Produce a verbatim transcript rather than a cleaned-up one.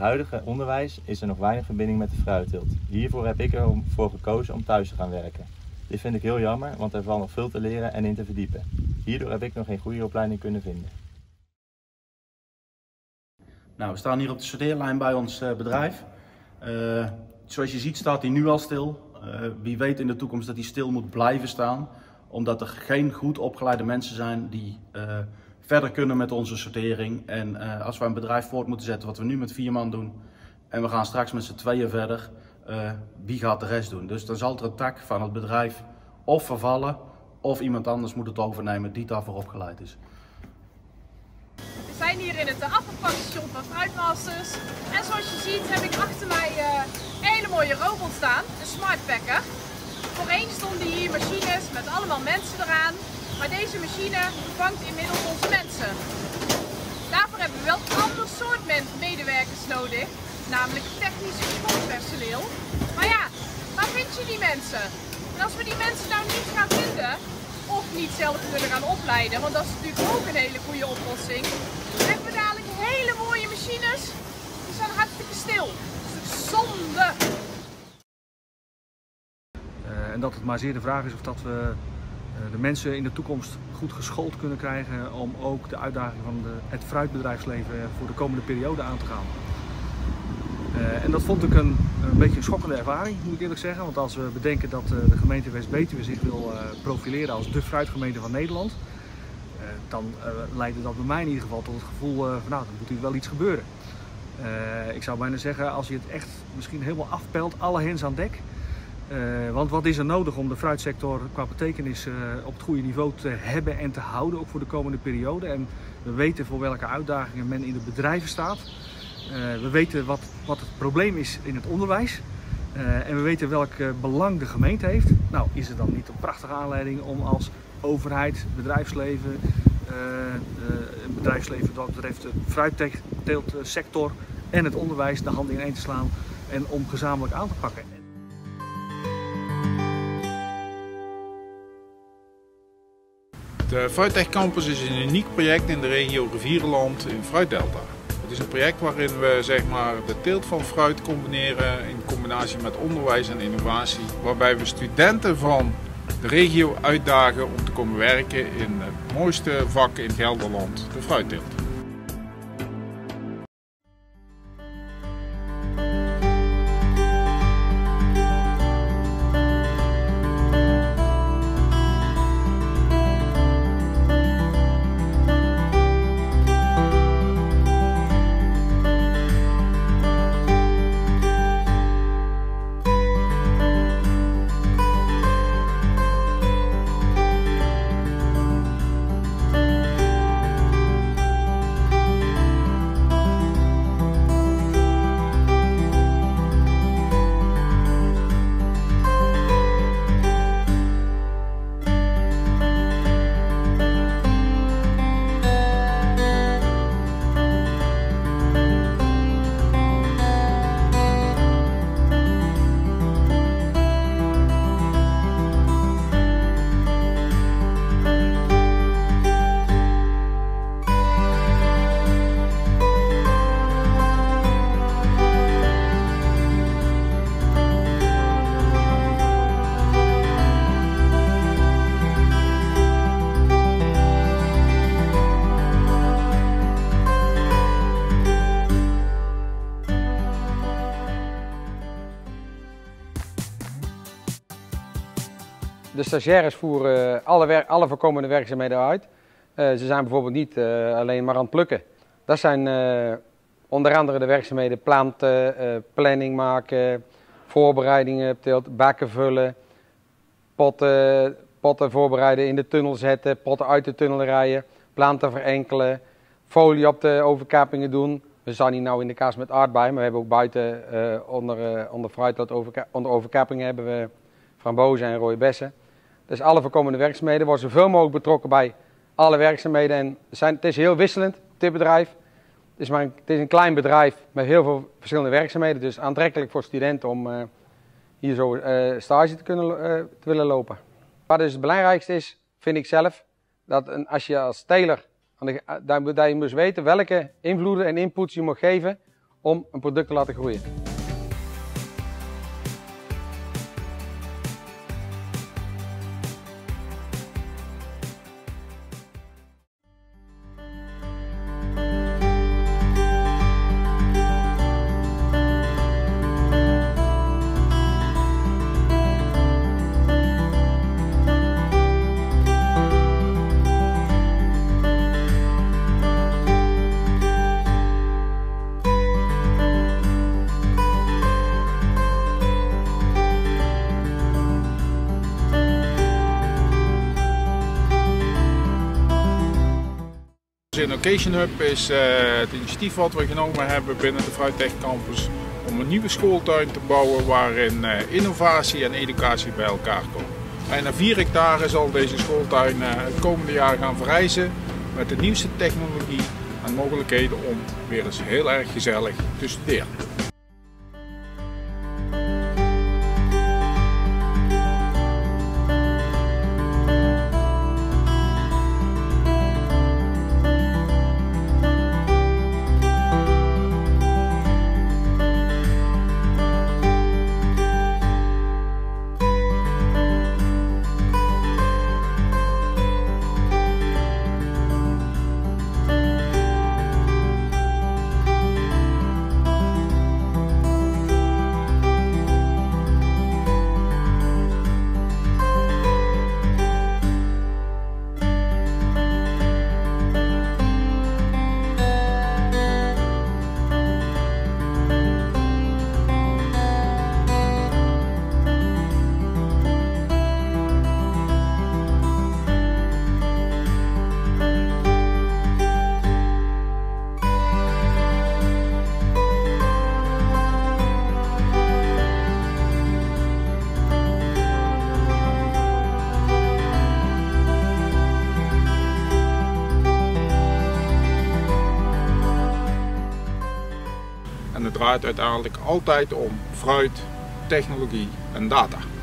huidige onderwijs is er nog weinig verbinding met de fruitteelt. Hiervoor heb ik ervoor gekozen om thuis te gaan werken. Dit vind ik heel jammer, want er valt nog veel te leren en in te verdiepen. Hierdoor heb ik nog geen goede opleiding kunnen vinden. Nou, we staan hier op de sorteerlijn bij ons uh, bedrijf. Uh, zoals je ziet staat hij nu al stil. Uh, wie weet in de toekomst dat hij stil moet blijven staan. Omdat er geen goed opgeleide mensen zijn die uh, verder kunnen met onze sortering. En uh, als we een bedrijf voort moeten zetten wat we nu met vier man doen. En we gaan straks met z'n tweeën verder. Uh, wie gaat de rest doen? Dus dan zal er een tak van het bedrijf of vervallen. Of iemand anders moet het overnemen die daarvoor opgeleid is. We zijn hier in het afvalpakkenstation van Fruitmasters. En zoals je ziet heb ik achter mij uh, een hele mooie robot staan, een smart packer. Voorheen stonden hier machines met allemaal mensen eraan, maar deze machine vervangt inmiddels onze mensen. Daarvoor hebben we wel een ander soort medewerkers nodig, namelijk technisch geschoold personeel. Maar ja, waar vind je die mensen? En als we die mensen nou niet gaan vinden, of niet zelf kunnen gaan opleiden, want dat is natuurlijk ook een hele goede oplossing, dan hebben we dadelijk hele mooie machines, die zijn hartstikke stil. Dat is zonde! Uh, en dat het maar zeer de vraag is of dat we uh, de mensen in de toekomst goed geschoold kunnen krijgen om ook de uitdaging van de, het fruitbedrijfsleven voor de komende periode aan te gaan. Uh, en dat vond ik een, een beetje een schokkende ervaring, moet ik eerlijk zeggen. Want als we bedenken dat uh, de gemeente West-Betuwe zich wil uh, profileren als de fruitgemeente van Nederland, uh, dan uh, leidde dat bij mij in ieder geval tot het gevoel uh, van nou, er moet hier wel iets gebeuren. Uh, ik zou bijna zeggen, als je het echt misschien helemaal afpelt, alle hens aan dek. Uh, want wat is er nodig om de fruitsector qua betekenis uh, op het goede niveau te hebben en te houden, ook voor de komende periode. En we weten voor welke uitdagingen men in de bedrijven staat. Uh, we weten wat, wat het probleem is in het onderwijs uh, en we weten welk uh, belang de gemeente heeft. Nou, is het dan niet een prachtige aanleiding om als overheid, bedrijfsleven, uh, uh, bedrijfsleven wat betreft de fruitteeltsector en het onderwijs de handen ineen te slaan en om gezamenlijk aan te pakken. De Fruittech Campus is een uniek project in de regio Rivierenland in Fruitdelta. Het is een project waarin we zeg maar, de teelt van fruit combineren in combinatie met onderwijs en innovatie. Waarbij we studenten van de regio uitdagen om te komen werken in het mooiste vak in Gelderland, de fruitteelt. De stagiaires voeren alle, wer alle voorkomende werkzaamheden uit. Uh, ze zijn bijvoorbeeld niet uh, alleen maar aan het plukken. Dat zijn uh, onder andere de werkzaamheden planten, uh, planning maken, voorbereidingen, bakken vullen, potten, potten voorbereiden, in de tunnel zetten, potten uit de tunnel rijden, planten verenkelen, folie op de overkapingen doen. We staan hier nou in de kaas met aardbei, maar we hebben ook buiten uh, onder, uh, onder fruit, overka onder overkapingen hebben we frambozen en rode bessen. Dus alle voorkomende werkzaamheden worden zoveel mogelijk betrokken bij alle werkzaamheden. En zijn, het is heel wisselend, dit bedrijf. Het is, maar een, het is een klein bedrijf met heel veel verschillende werkzaamheden. Dus aantrekkelijk voor studenten om uh, hier zo uh, stage te, kunnen, uh, te willen lopen. Wat dus het belangrijkste is, vind ik zelf, dat een, als je als teler, dat je moet weten welke invloeden en inputs je moet geven om een product te laten groeien. De Innovation Hub is uh, het initiatief wat we genomen hebben binnen de Fruittech Campus om een nieuwe schooltuin te bouwen waarin uh, innovatie en educatie bij elkaar komen. Bijna vier hectare zal deze schooltuin uh, het komende jaar gaan verrijzen met de nieuwste technologie en mogelijkheden om weer eens heel erg gezellig te studeren. En het draait uiteindelijk altijd om fruit, technologie en data.